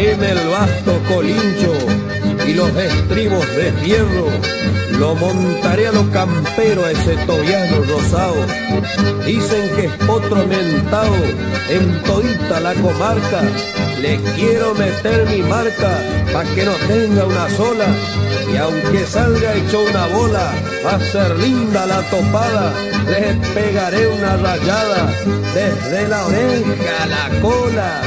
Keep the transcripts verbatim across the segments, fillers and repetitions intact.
en el vasto colincho y los estribos de fierro, lo montaré a lo campero a ese tobiano rosado. Dicen que es otro mentado en todita la comarca, le quiero meter mi marca pa' que no tenga una sola. Y aunque salga hecho una bola, va a ser linda la topada, les pegaré una rayada desde la oreja a la cola.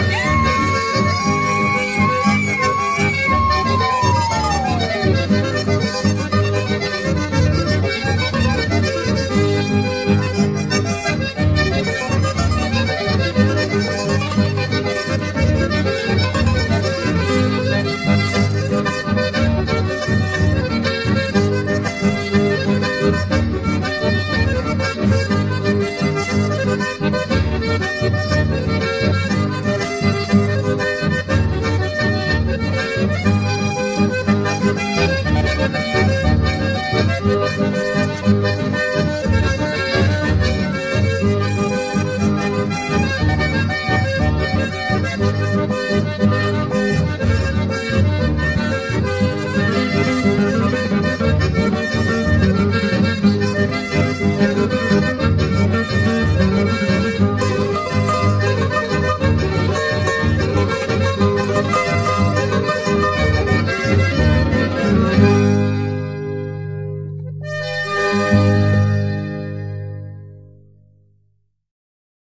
Thank you.